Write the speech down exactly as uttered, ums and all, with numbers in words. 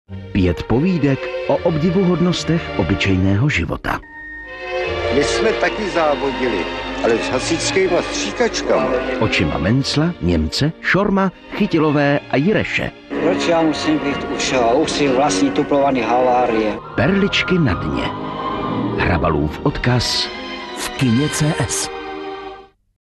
Pět povídek o obdivuhodnostech obyčejného života. My jsme taky závodili, ale s hasičskýma stříkačkama. Očima Mencla, Němce, Šorma, Chytilové a Jireše. Proč já musím být už, už si vlastní tuplovaný havárie? Perličky na dně. Hrabalův odkaz v kině C S.